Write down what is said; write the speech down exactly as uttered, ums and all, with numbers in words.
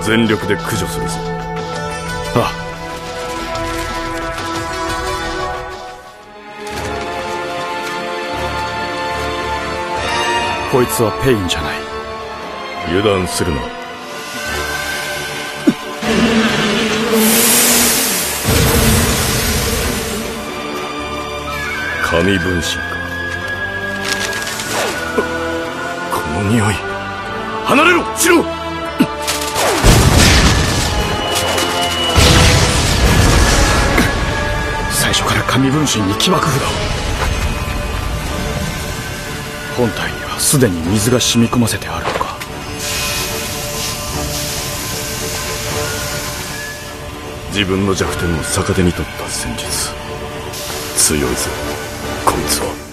全力で駆除するぞ。 ああ。こいつはペインじゃない。 油断するな。神分身か。この匂い。離れろ、シロ。 最初から神分身に起爆符だ。本体にはすでに水が染み込ませてあるのか。 自分の弱点を逆手に取った戦術。強いぞこいつは。